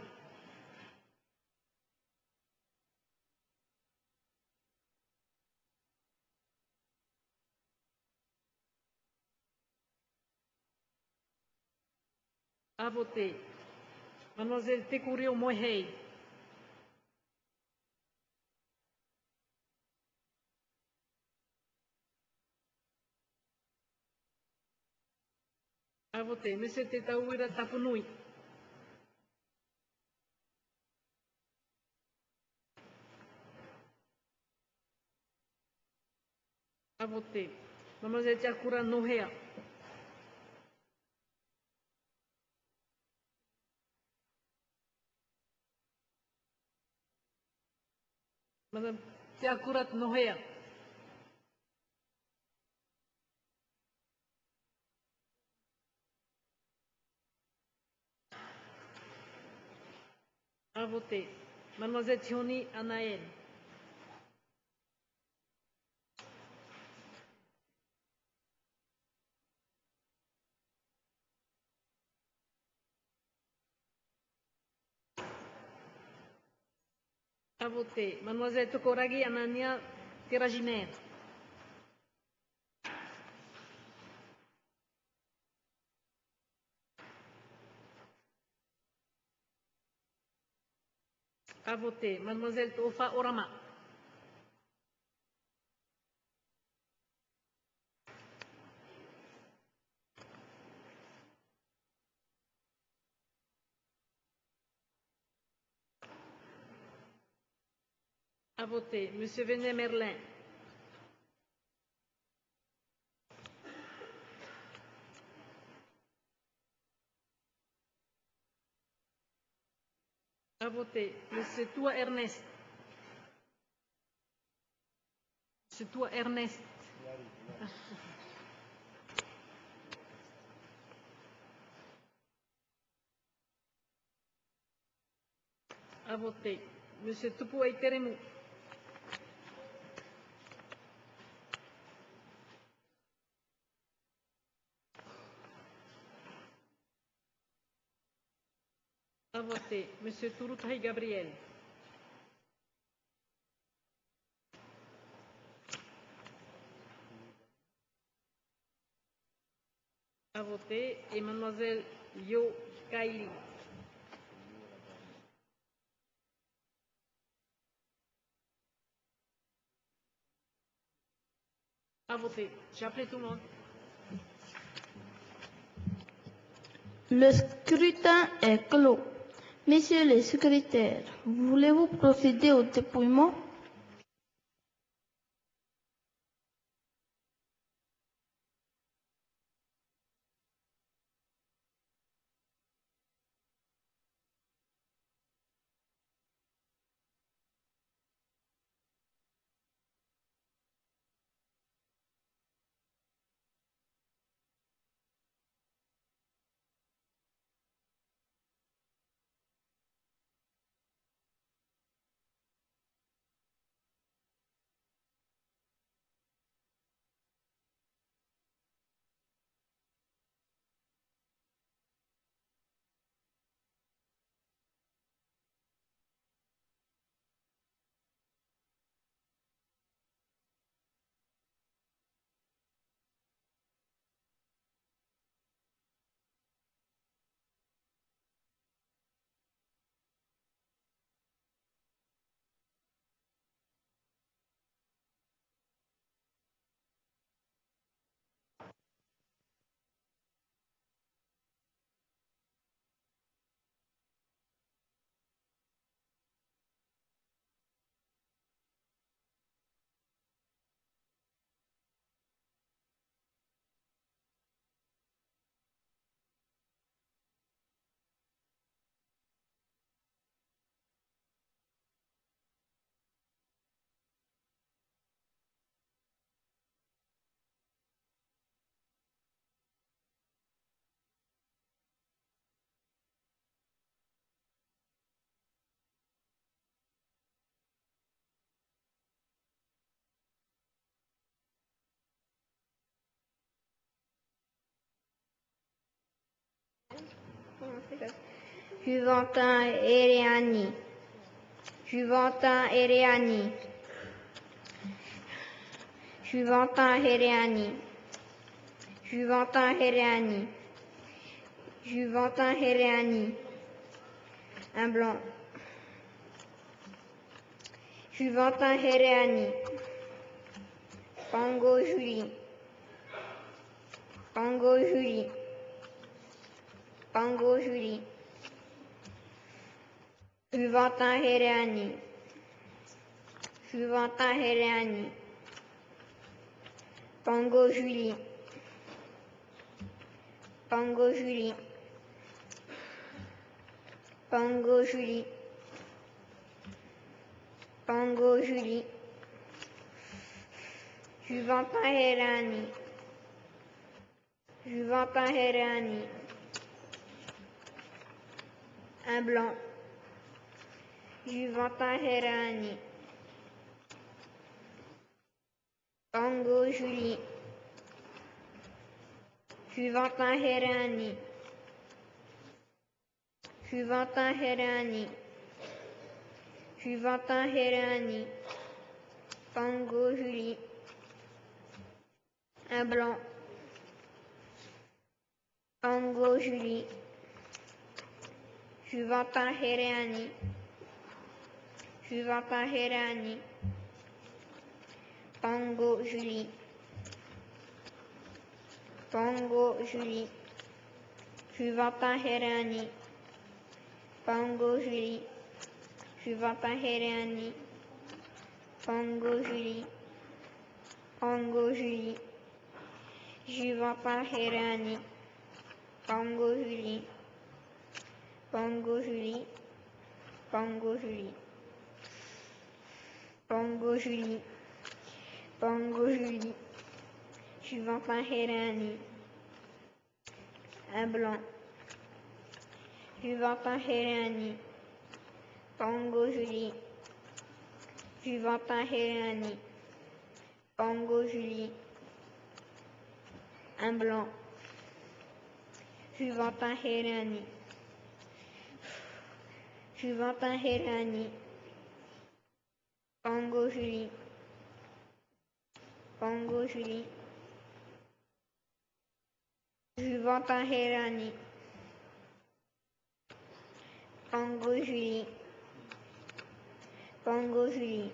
À voter. Mademoiselle Tekourio Mohei. À voter. Monsieur Tetaouira Tapunui. À voter. Mademoiselle Tiakura Nohea. Madame Tiakurat Nohea. À voter. Mademoiselle Thioni Anaël. À voter. Mademoiselle Tokoragi Anania Tiraginer. À voter. Mademoiselle Tofa Orama. À voter. Monsieur Venet Merlin. À voter. Monsieur Toua Ernest. Monsieur Toua Ernest. À voter. Monsieur Tupou Teremou. À voter. Monsieur Touroutahi Gabriel. À voter. Et Mademoiselle Yo Kaili. À voter. J'ai appelé tout le monde. Le scrutin est clos. Messieurs les secrétaires, voulez-vous procéder au dépouillement? Juventin Eriani. Juventin Eriani. Juventin Eriani. Juventin Eriani. Juventin Eriani. Un blanc. Juventin Eriani. Pango Julie. Pango Julie. Pango Julie. Juventin Héréani. Juventin Héréani. Pango Julie. Pango Julie. Pango Julie. Pango Julie. Juventin Héréani. Juventin Héréani. Un blanc. Juventin Héréani. Pango Julie. Juventin Héréani. Juventin Héréani. Juventin Héréani. Pango Julie. Un blanc. Pango Julie. Juventin Héréani. Juventin Héréani. Pango Julie. Pango Julie. Juventin Héréani. Pango Julie. Juventin Héréani. Pango Julie. Pango Julie. Juventin Héréani. Pango Julie. Pango Julie. Pango Julie. Pango Julie. Pango Julie. Juventin Héréani. Un blanc. Juventin Héréani. Pango Julie. Juventin Héréani. Pango Julie. Un blanc. Juventin Héréani. Juventin Héréani. Pango Julie. Pango Julie. Juventin Héréani. Pango Julie. Pango Julie.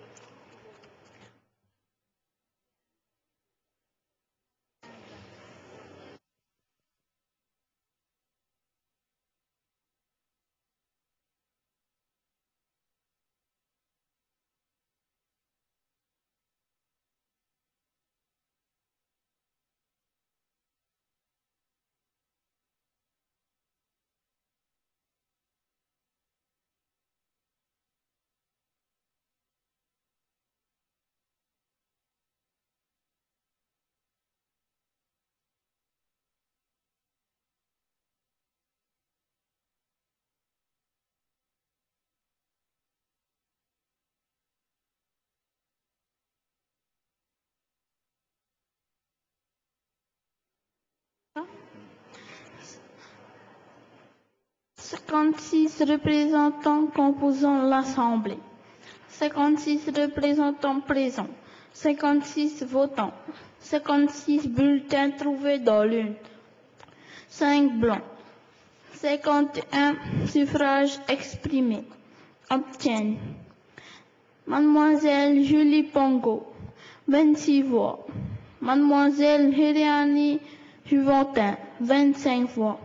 cinquante-six représentants composant l'Assemblée, cinquante-six représentants présents, cinquante-six votants, cinquante-six bulletins trouvés dans l'urne, cinq blancs, cinquante et un suffrages exprimés. Obtiennent Mademoiselle Julie Pango, vingt-six voix. Mademoiselle Héréani Juventin, vingt-cinq voix.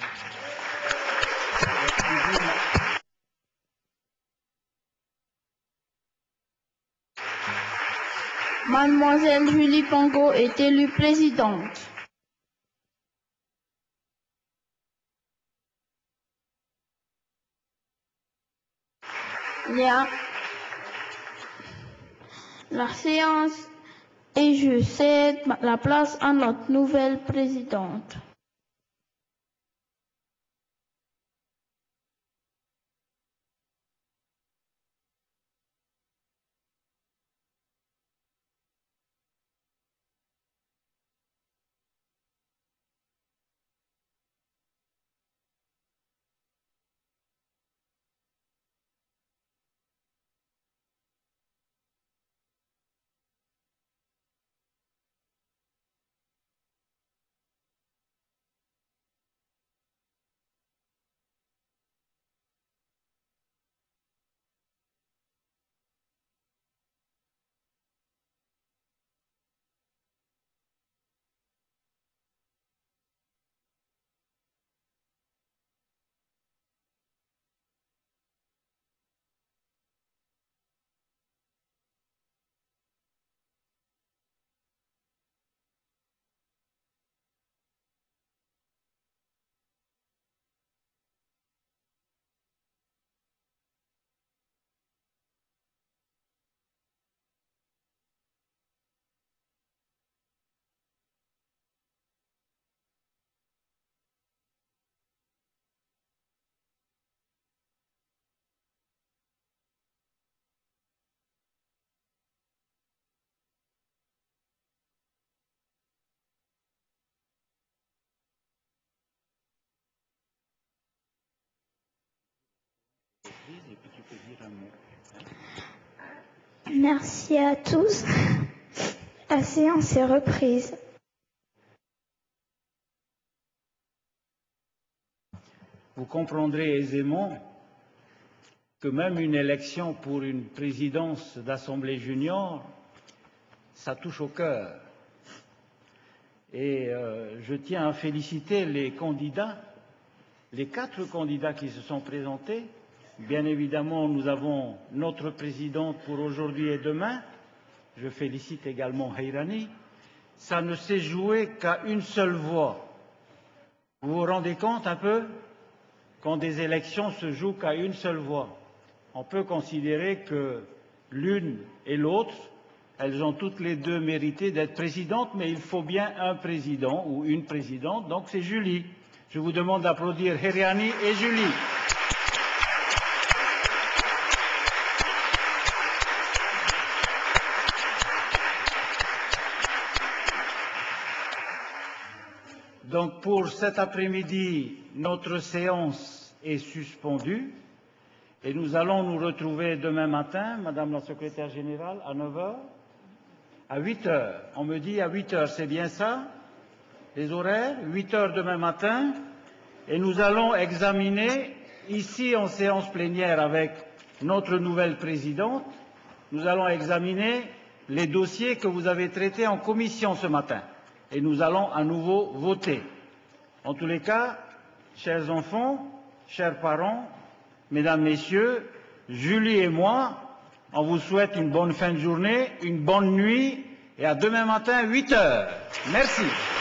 Mademoiselle Julie Pango est élue présidente. La, la séance et je cède la place à notre nouvelle présidente. Merci à tous. La séance est reprise. Vous comprendrez aisément que même une élection pour une présidence d'Assemblée junior, ça touche au cœur. Et euh, je tiens à féliciter les candidats, les quatre candidats qui se sont présentés. Bien évidemment, nous avons notre présidente pour aujourd'hui et demain. Je félicite également Heirani. Ça ne s'est joué qu'à une seule voix. Vous vous rendez compte un peu? Quand des élections se jouent qu'à une seule voix, on peut considérer que l'une et l'autre, elles ont toutes les deux mérité d'être présidentes, mais il faut bien un président ou une présidente, donc c'est Julie. Je vous demande d'applaudir Heirani et Julie. Donc pour cet après-midi, notre séance est suspendue et nous allons nous retrouver demain matin, Madame la Secrétaire Générale, à neuf heures, à huit heures. On me dit à huit heures, c'est bien ça? Les horaires? huit heures demain matin. Et nous allons examiner, ici en séance plénière avec notre nouvelle présidente, nous allons examiner les dossiers que vous avez traités en commission ce matin. Et nous allons à nouveau voter. En tous les cas, chers enfants, chers parents, mesdames, messieurs, Julie et moi, on vous souhaite une bonne fin de journée, une bonne nuit et à demain matin, huit heures. Merci.